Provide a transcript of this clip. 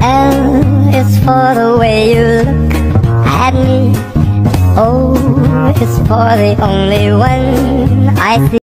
L is for the way you look at me. O is for the only one I see.